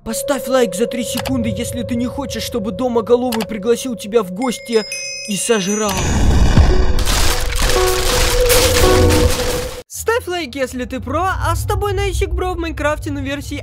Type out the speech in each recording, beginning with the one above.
Поставь лайк за 3 секунды, если ты не хочешь, чтобы Домоголовый пригласил тебя в гости и сожрал. Ставь лайк, если ты про, а с тобой Найчик Бро в Майнкрафте на версии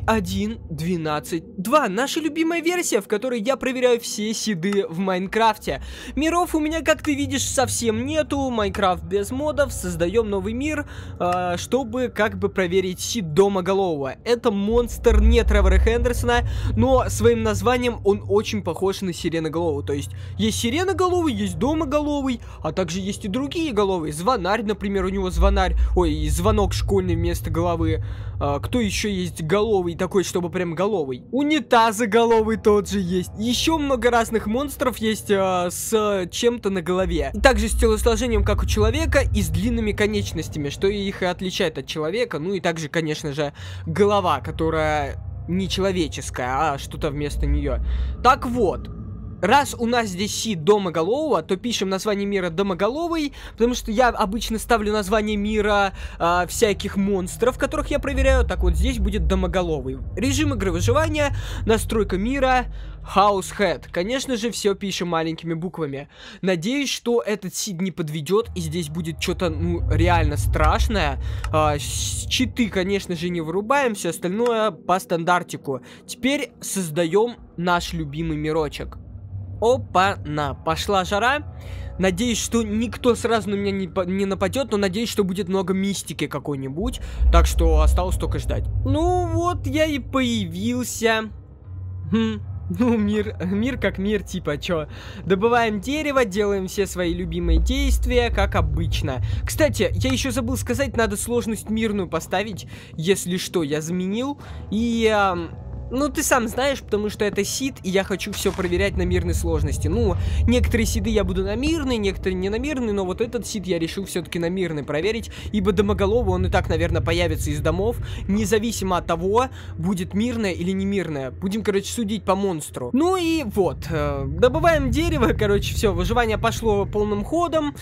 1.12.2. Наша любимая версия, в которой я проверяю все сиды в Майнкрафте. Миров у меня, как ты видишь, совсем нету. Майнкрафт без модов. Создаем новый мир, чтобы как бы проверить сид Домоголового. Это монстр не Тревора Хендерсона, но своим названием он очень похож на Сиреноголового. То есть Сиреноголовый, есть Домоголовый, а также есть и другие головы. Звонарь, например, у него звонарь. Ой, и звонок школьный вместо головы. Кто еще есть головый такой, чтобы прям головый? Унитазоголовый тот же есть. Еще много разных монстров есть с чем-то на голове. Также с телосложением, как у человека, и с длинными конечностями, что их и отличает от человека. Ну и также, конечно же, голова, которая не человеческая, а что-то вместо нее. Так вот. Раз у нас здесь сид Домоголового, то пишем название мира Домоголовый, потому что я обычно ставлю название мира всяких монстров, которых я проверяю. Так вот, здесь будет Домоголовый. Режим игры выживания, настройка мира, House Head. Конечно же, все пишем маленькими буквами. Надеюсь, что этот сид не подведет, и здесь будет что-то, ну, реально страшное. Читы, конечно же, не вырубаем, все остальное по стандартику. Теперь создаем наш любимый мирочек. Опа-на, пошла жара. Надеюсь, что никто сразу на меня не нападет, но надеюсь, что будет много мистики какой-нибудь. Так что осталось только ждать. Ну вот, я и появился. Ну, мир как мир, типа, чё? Добываем дерево, делаем все свои любимые действия, как обычно. Кстати, я еще забыл сказать, надо сложность мирную поставить. Если что, я заменил. И... ну, ты сам знаешь, потому что это сид, и я хочу все проверять на мирной сложности. Ну, некоторые сиды я буду на мирной, некоторые не на мирной, но вот этот сид я решил все-таки на мирной проверить, ибо Домоголовый, он и так, наверное, появится из домов, независимо от того, будет мирное или не мирное. Будем, короче, судить по монстру. Ну и вот, добываем дерево, короче, все, выживание пошло полным ходом.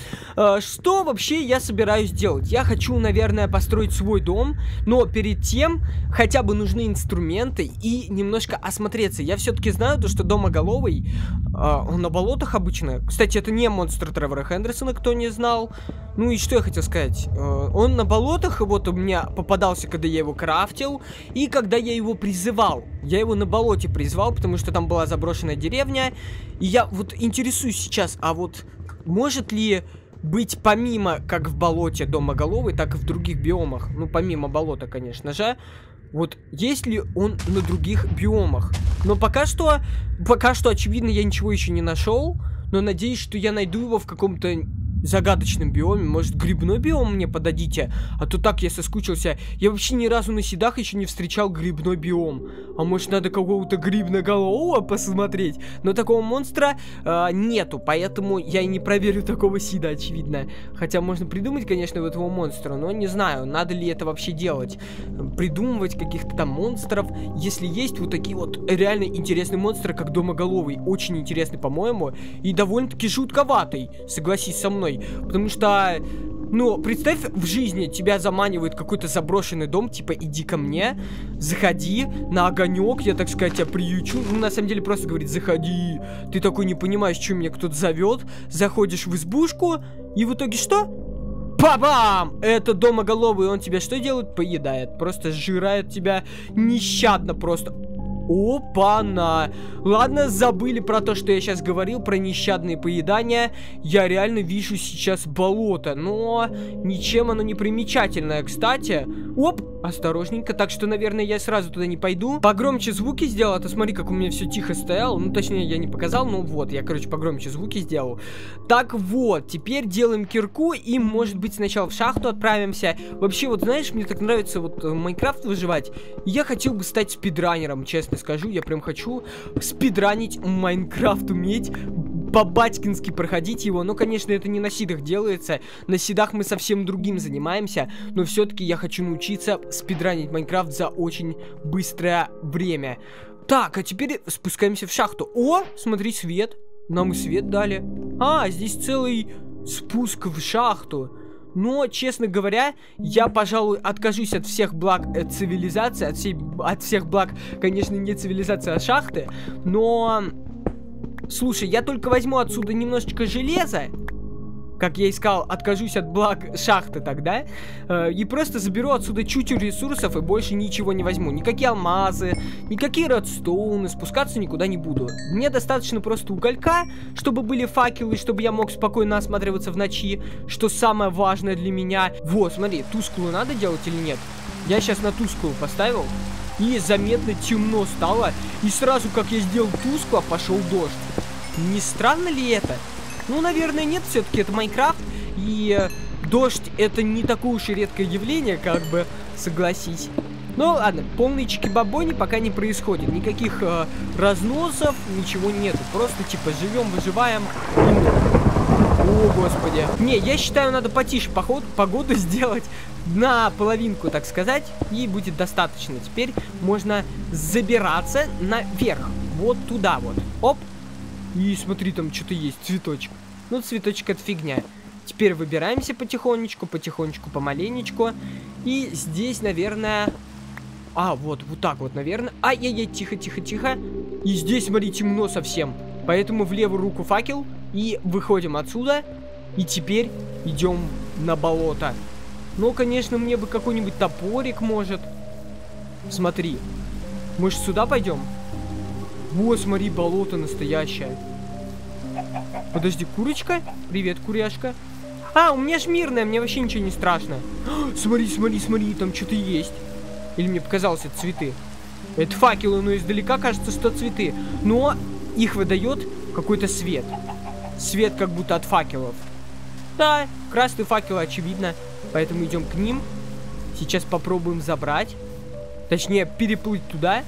Что вообще я собираюсь делать? Я хочу, наверное, построить свой дом, но перед тем хотя бы нужны инструменты и немножко осмотреться. Я все-таки знаю то, что Домоголовый, он на болотах обычно. Кстати, это не монстр Тревора Хендерсона, кто не знал. Ну и что я хотел сказать? Он на болотах, вот у меня попадался, когда я его крафтил, и когда я его призывал. Я его на болоте призвал, потому что там была заброшенная деревня. И я вот интересуюсь сейчас, а вот может ли быть помимо, как в болоте Домоголовый, так и в других биомах? Ну, помимо болота, конечно же. Вот есть ли он на других биомах? Но пока что, очевидно, я ничего еще не нашел. Но надеюсь, что я найду его в каком-то загадочном биоме. Может, грибной биом мне подадите? А то так я соскучился. Я вообще ни разу на сидах еще не встречал грибной биом. А может, надо какого-то грибноголового посмотреть? Но такого монстра нету, поэтому я и не проверю такого сида, очевидно. Хотя можно придумать, конечно, этого монстра, но не знаю, надо ли это вообще делать. Придумывать каких-то там монстров. Если есть вот такие вот реально интересные монстры, как Домоголовый. Очень интересный, по-моему. И довольно-таки жутковатый, согласись со мной. Потому что, ну, представь, в жизни тебя заманивает какой-то заброшенный дом, типа, иди ко мне, заходи на огонек, я, так сказать, тебя приючу. Ну, на самом деле, просто говорит, заходи. Ты такой не понимаешь, что меня кто-то зовет, заходишь в избушку, и в итоге что? Ба-бам! Это Домоголовый, он тебя что делает? Поедает, просто сжирает тебя нещадно просто. Опа-на! Ладно, забыли про то, что я сейчас говорил, про нещадные поедания. Я реально вижу сейчас болото, но ничем оно не примечательное, кстати. Оп, осторожненько, так что, наверное, я сразу туда не пойду. Погромче звуки сделал, а то смотри, как у меня все тихо стояло. Ну, точнее, я не показал, но вот, я, короче, погромче звуки сделал. Так вот, теперь делаем кирку и, может быть, сначала в шахту отправимся. Вообще, вот, знаешь, мне так нравится вот Майнкрафт выживать. Я хотел бы стать спидранером, честно скажу, я прям хочу спидранить Майнкрафт, уметь по-батькински проходить его. Но, конечно, это не на сидах делается. На сидах мы совсем другим занимаемся. Но все-таки я хочу научиться спидранить Майнкрафт за очень быстрое время. Так, а теперь спускаемся в шахту. О, смотри, свет. Нам и свет дали. А, здесь целый спуск в шахту. Но, честно говоря, я, пожалуй, откажусь от всех благ цивилизации, от всех благ, конечно, не цивилизации, а шахты. Но, слушай, я только возьму отсюда немножечко железа. Как я и сказал, откажусь от благ шахты тогда. И просто заберу отсюда чуть-чуть ресурсов и больше ничего не возьму. Никакие алмазы, никакие редстоуны, спускаться никуда не буду. Мне достаточно просто уголька, чтобы были факелы, чтобы я мог спокойно осматриваться в ночи, что самое важное для меня. Вот, смотри, тусклую надо делать или нет? Я сейчас на тусклую поставил, и заметно темно стало. И сразу, как я сделал тускло, пошел дождь. Не странно ли это? Ну, наверное, нет, все-таки это Майнкрафт, и дождь это не такое уж и редкое явление, как бы, согласись. Ну, ладно, полные чики-бабони пока не происходит, никаких разносов, ничего нету, просто, типа, живем, выживаем. О, господи. Не, я считаю, надо потише погоду сделать, на половинку, так сказать, и будет достаточно. Теперь можно забираться наверх, вот туда вот, оп. И смотри, там что-то есть, цветочек. Ну, цветочек это фигня. Теперь выбираемся потихонечку, помаленечку. И здесь, наверное... А, вот так вот, наверное. Ай-яй-яй, тихо. И здесь, смотри, темно совсем. Поэтому в левую руку факел. И выходим отсюда. И теперь идем на болото. Ну, конечно, мне бы какой-нибудь топорик, может. Смотри. Может, сюда пойдем? Вот, смотри, болото настоящее. Подожди, курочка? Привет, куряшка. А, у меня ж мирная, мне вообще ничего не страшно. Смотри, там что-то есть. Или мне показалось, это цветы. Это факелы, но издалека кажется, что цветы. Но их выдает какой-то свет. Свет как будто от факелов. Да, красные факелы, очевидно. Поэтому идем к ним. Сейчас попробуем забрать. Точнее, переплыть туда.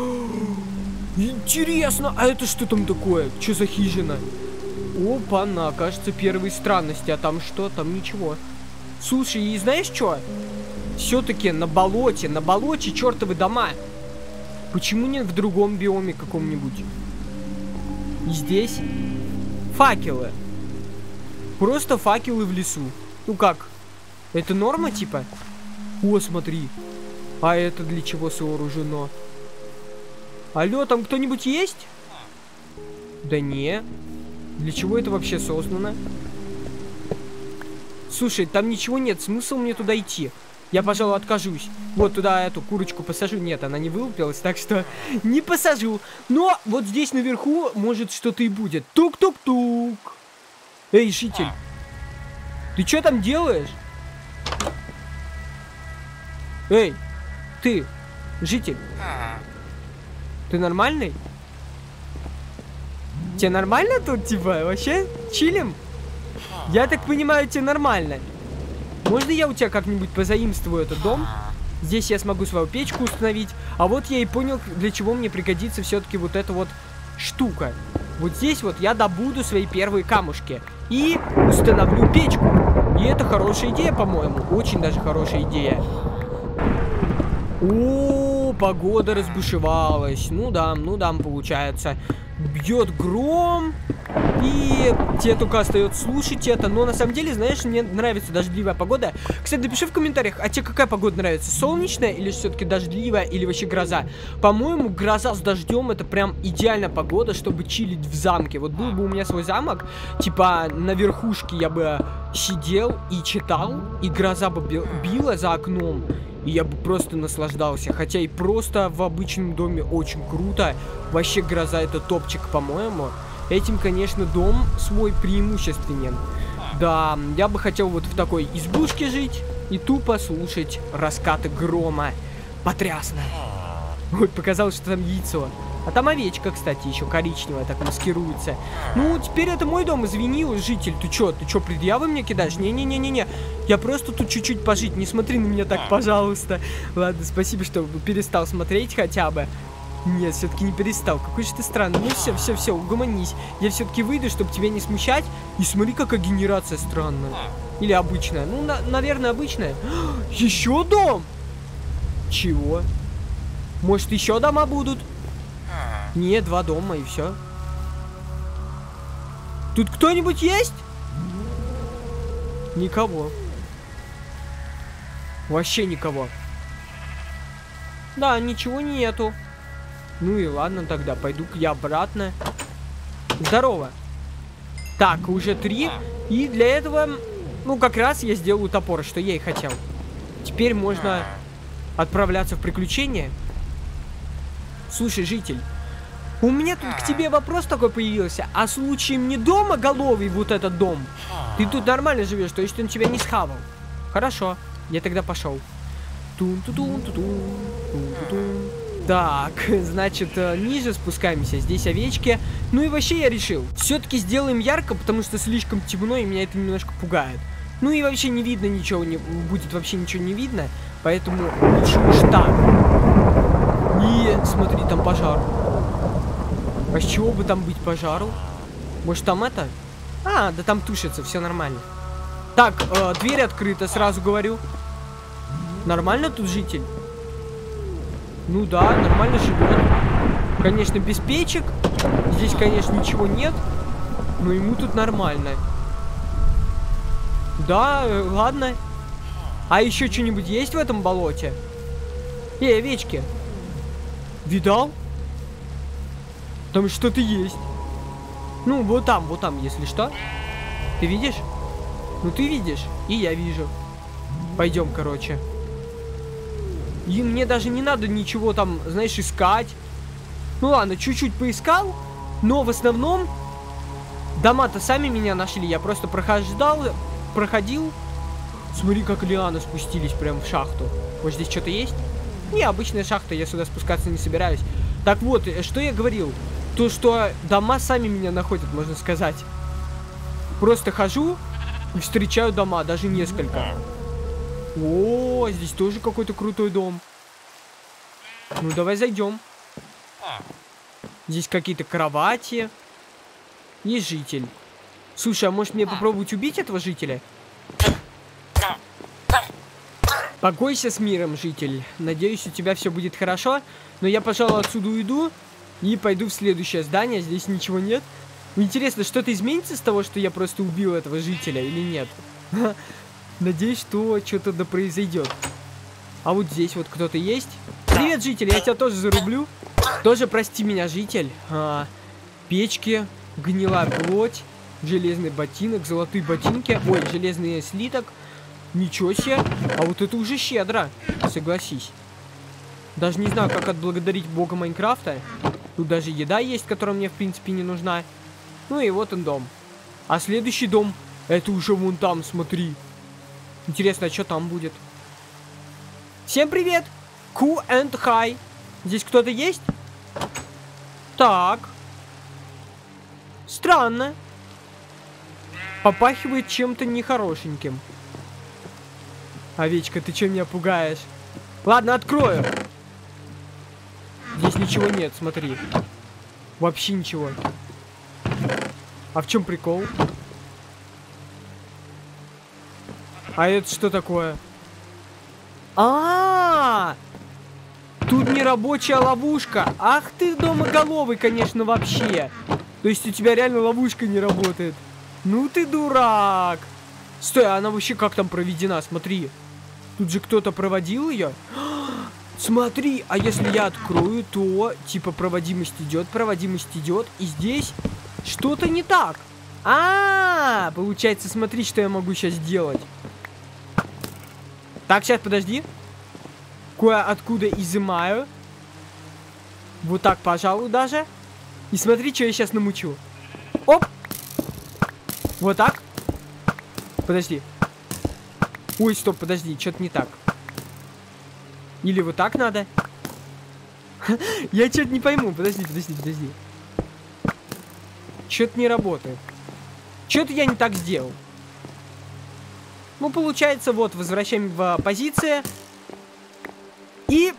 Интересно, а это что там такое? Что за хижина? Опа-на, кажется, первые странности. А там что? Там ничего. Слушай, и знаешь что? Все-таки на болоте чертовы дома. Почему нет в другом биоме каком-нибудь? И здесь факелы. Просто факелы в лесу. Ну как? Это норма типа? О, смотри. А это для чего сооружено? Алло, там кто-нибудь есть? Да не. Для чего это вообще создано? Слушай, там ничего нет, смысл мне туда идти. Я, пожалуй, откажусь. Вот туда эту курочку посажу. Нет, она не вылупилась, так что не посажу. Но вот здесь наверху, может, что-то и будет. Тук-тук-тук. Эй, житель. Ты что там делаешь? Эй, ты, житель. Ты нормальный? Тебе нормально тут, типа, вообще? Чилим? Я так понимаю, тебе нормально. Можно я у тебя как-нибудь позаимствую этот дом? Здесь я смогу свою печку установить. А вот я и понял, для чего мне пригодится все-таки вот эта вот штука. Вот здесь вот я добуду свои первые камушки. И установлю печку. И это хорошая идея, по-моему. Очень даже хорошая идея. О, погода разбушевалась. Ну да, получается. Бьет гром. И тебе только остается слушать это. Но на самом деле, знаешь, мне нравится дождливая погода. Кстати, напиши в комментариях, а тебе какая погода нравится? Солнечная или все-таки дождливая, или вообще гроза? По-моему, гроза с дождем это прям идеальная погода, чтобы чилить в замке. Вот был бы у меня свой замок, типа на верхушке я бы сидел и читал, и гроза бы била за окном. И я бы просто наслаждался. Хотя и просто в обычном доме очень круто. Вообще гроза это топчик, по-моему. Этим, конечно, дом свой преимущественен. Да, я бы хотел вот в такой избушке жить и тупо слушать раскаты грома. Потрясно. Ой, показалось, что там яйцо. А там овечка, кстати, еще коричневая, так маскируется. Ну, теперь это мой дом, извини, житель. Ты чё, предъявы мне кидаешь? Не-не-не-не-не. Я просто тут чуть-чуть пожить. Не смотри на меня так, пожалуйста. Ладно, спасибо, что перестал смотреть хотя бы. Нет, все-таки не перестал. Какой же ты странный. Ну все, угомонись. Я все-таки выйду, чтобы тебя не смущать. И смотри, какая генерация странная. Или обычная. Ну, наверное, обычная. Еще дом? Чего? Может, еще дома будут? Нет, 2 дома и все. Тут кто-нибудь есть? Никого. Вообще никого. Да, ничего нету. Ну и ладно тогда, пойду-ка я обратно. Здорово. Так, уже 3. И для этого, ну, как раз я сделаю топор, что я и хотел. Теперь можно отправляться в приключения. Слушай, житель, у меня тут к тебе вопрос такой появился. А случаем не домоголовый вот этот дом? Ты тут нормально живешь, то есть он тебя не схавал? Хорошо, я тогда пошел. Так, значит, ниже спускаемся. Здесь овечки. Ну и вообще я решил, все-таки сделаем ярко, потому что слишком темно, и меня это немножко пугает. Ну и вообще не видно ничего, будет вообще ничего не видно. Поэтому лучше уж так. И смотри, там пожар. А с чего бы там быть пожару? Может там это? А, да там тушится, все нормально. Так, дверь открыта, сразу говорю. Нормально тут житель? Ну да, нормально живет. Конечно, без печек. Здесь, конечно, ничего нет. Но ему тут нормально. Да, ладно. А еще что-нибудь есть в этом болоте? Овечки. Видал? Там что-то есть. Ну, вот там, если что. Ты видишь? Ну, ты видишь. И я вижу. Пойдем, короче. И мне даже не надо ничего там, знаешь, искать. Ну ладно, чуть-чуть поискал. Но в основном дома-то сами меня нашли. Я просто проходил. Смотри, как лианы спустились прям в шахту. Вот здесь что-то есть? Не, обычная шахта, я сюда спускаться не собираюсь. Так вот, что я говорил. То, что дома сами меня находят, можно сказать. Просто хожу и встречаю дома, даже несколько. О, здесь тоже какой-то крутой дом. Ну, давай зайдем. Здесь какие-то кровати. Есть житель. Слушай, а может мне попробовать убить этого жителя? Покойся с миром, житель. Надеюсь, у тебя все будет хорошо. Но я, пожалуй, отсюда уйду и пойду в следующее здание. Здесь ничего нет. Интересно, что-то изменится с того, что я просто убил этого жителя или нет? Надеюсь, что что-то да произойдет. А вот здесь вот кто-то есть. Привет, житель, я тебя тоже зарублю. Тоже прости меня, житель. Печки, гнилая плоть, железный ботинок, золотые ботинки. Ой, железный слиток. Ничего себе. А вот это уже щедро, согласись. Даже не знаю, как отблагодарить бога Майнкрафта. Тут даже еда есть, которая мне, в принципе, не нужна. Ну и вот он дом. А следующий дом, это уже вон там, смотри. Интересно, а что там будет? Всем привет! Q and Hi. Здесь кто-то есть? Так. Странно. Попахивает чем-то нехорошеньким. Овечка, ты что меня пугаешь? Ладно, открою. Здесь ничего нет, смотри. Вообще ничего. А в чем прикол? А это что такое? Тут не рабочая ловушка. Ах ты домоголовый, конечно, вообще. То есть у тебя реально ловушка не работает. Ну ты дурак. Стой, а она вообще как там проведена? Смотри. Тут же кто-то проводил ее. Смотри, а если я открою, то типа проводимость идет. И здесь что-то не так. Получается, смотри, что я могу сейчас сделать. Так, сейчас, подожди. Кое-откуда изымаю. Вот так, пожалуй, даже. И смотри, что я сейчас намучу. Оп. Вот так. Подожди. Ой, стоп, подожди, что-то не так. Или вот так надо? Я что-то не пойму. Подожди. Что-то не работает. Что-то я не так сделал. Ну, получается, вот, возвращаем в позицию. И...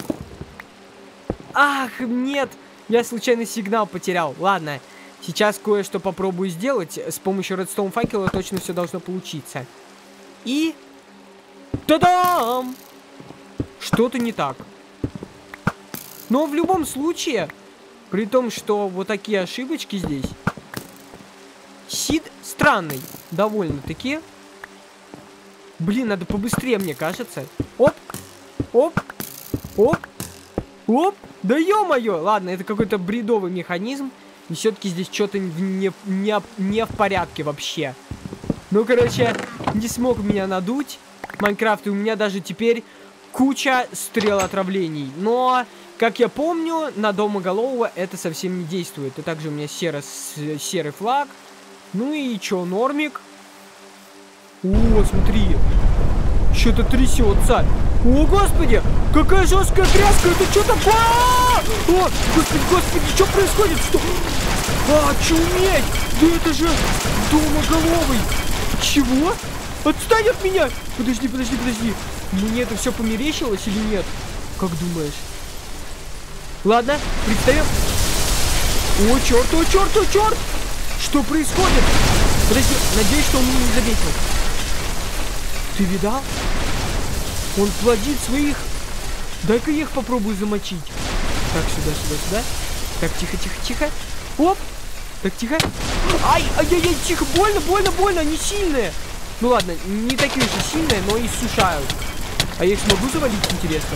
Ах, нет. Я случайно сигнал потерял. Ладно, сейчас кое-что попробую сделать. С помощью редстоун факела точно все должно получиться. И... Та-дам! Что-то не так. Но в любом случае, при том, что вот такие ошибочки здесь, Сид странный, довольно-таки. Блин, надо побыстрее, мне кажется. Оп, оп, оп, оп. Да ё-моё! Ладно, это какой-то бредовый механизм. И все-таки здесь что-то не в порядке вообще. Ну, короче, не смог меня надуть Майнкрафт. И у меня даже теперь куча стрелоотравлений. Но, как я помню, на Домоголового это совсем не действует. И также у меня серый флаг. Ну и чё, нормик? О, смотри. Что-то трясется. О, господи! Какая жесткая тряска! Это что такое? О, господи, что происходит? Что? Очуметь! Да это же Домоголовый! Чего? Отстань от меня! Подожди. Мне это все померещилось или нет? Как думаешь? Ладно, представим. О, черт! Что происходит? Подожди, надеюсь, что он меня не заметил. Ты видал? Он плодит своих... Дай-ка я их попробую замочить. Так, сюда. Так, тихо. Оп! Так, тихо. Ай-яй-яй, тихо, больно, они сильные. Ну ладно, не такие уж и сильные, но и сушают. А я их смогу завалить, интересно?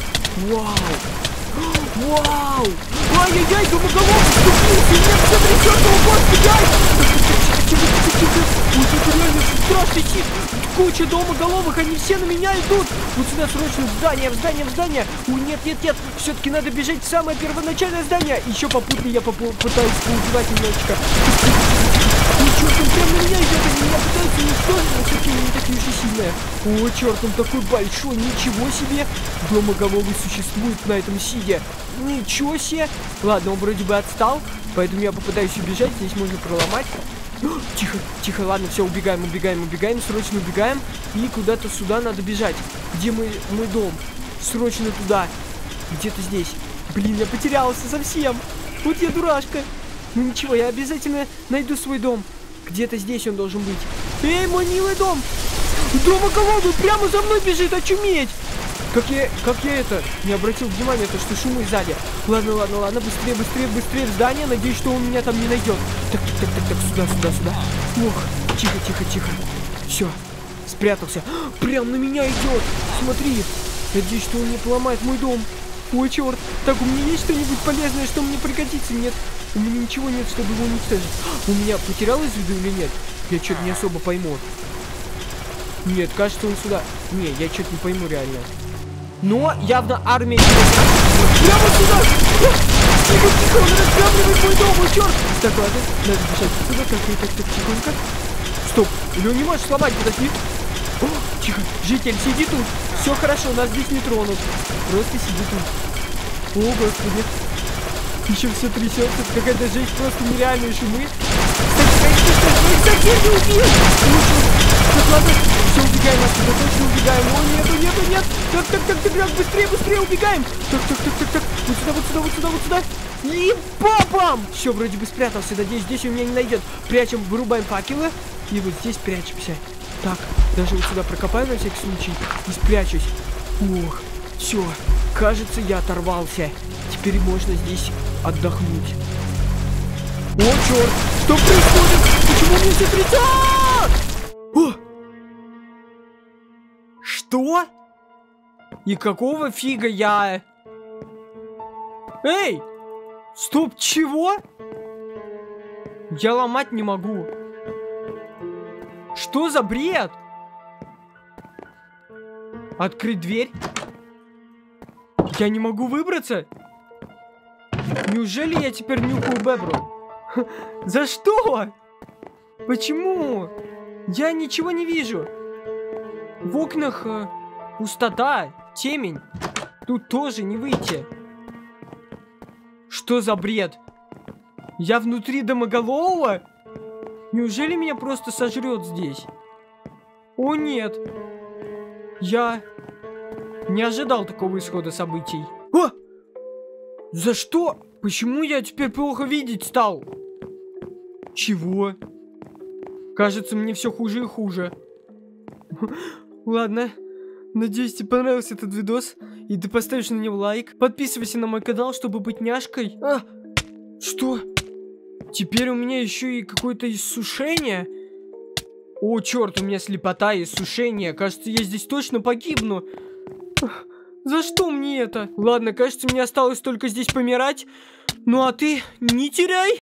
Вау! Ай-яй-яй, Домоголовый вступился, меня все трясет, о господи, ай! Тихо. Ой, это реально страшный тип. Куча Домоголовых, они все на меня идут. Вот сюда срочно в здание. Ой, нет. Все-таки надо бежать в самое первоначальное здание. Еще попутно я пытаюсь поубивать немножечко. Ой, черт, он прям на меня идет, они меня пытаются уничтожить, но все-таки они не такие уж и сильные. О, черт, он такой большой, ничего себе. Домоголовый существует на этом сиде. Ничего себе. Ладно, он вроде бы отстал, поэтому я попытаюсь убежать, здесь можно проломать. Тихо, ладно, все, убегаем, срочно убегаем. И куда-то сюда надо бежать. Где мой дом? Срочно туда. Где-то здесь. Блин, я потерялся совсем. Вот я дурашка. Ну ничего, я обязательно найду свой дом. Где-то здесь он должен быть. Эй, мой милый дом! Домоголовый прямо за мной бежит, очуметь! Как я это не обратил внимания, то что шумы сзади. Ладно, быстрее в здание. Надеюсь, что он меня там не найдет. Так, сюда. Ох, тихо. Все, спрятался. Прям на меня идет. Смотри. Надеюсь, что он не поломает мой дом. Ой, черт. Так, у меня есть что-нибудь полезное, что мне пригодится? Нет, у меня ничего нет, чтобы его уничтожить. У меня потерялось из виду или нет? Я что-то не особо пойму. Нет, кажется, он сюда. Не, я что-то не пойму реально. Но явно армия... Прямо сюда! Тихо, он разграбливает мой дом, черт! Так, ладно, надо бежать сюда, так, тихонько. Стоп, или он не может сломать, подожди. О, тихо, житель, сиди тут. Все хорошо, нас здесь не тронут. Просто сиди тут. О, господи. Еще все трясется, какая-то жесть, просто нереальные шумы. Кстати, не убил! Так, ладно, все, убегаем отсюда, точно убегаем. О, нет. Так, быстрее убегаем. Так, вот сюда. И бабам! Все, вроде бы спрятался, надеюсь, здесь он меня не найдет. Прячем, вырубаем факелы. И вот здесь прячемся. Так, даже вот сюда прокопаю на всякий случай и спрячусь. Ох, все, кажется, я оторвался. Теперь можно здесь отдохнуть. О, черт! Что происходит? Почему мне все трясет? О! Что? И какого фига я... Эй! Стоп, чего? Я ломать не могу. Что за бред? Открыть дверь? Я не могу выбраться? Неужели я теперь нюхаю бебру? За что? Почему? Я ничего не вижу. В окнах пустота, темень. Тут тоже не выйти. Что за бред? Я внутри Домоголового? Неужели меня просто сожрет здесь? О нет. Я не ожидал такого исхода событий. О! За что? Почему я теперь плохо видеть стал? Чего? Кажется, мне все хуже и хуже. Ладно. Надеюсь, тебе понравился этот видос. И ты поставишь на него лайк. Подписывайся на мой канал, чтобы быть няшкой. Что? Теперь у меня еще и какое-то иссушение. О, черт, у меня слепота и иссушение. Кажется, я здесь точно погибну. За что мне это? Ладно, кажется, мне осталось только здесь помирать. Ну а ты не теряй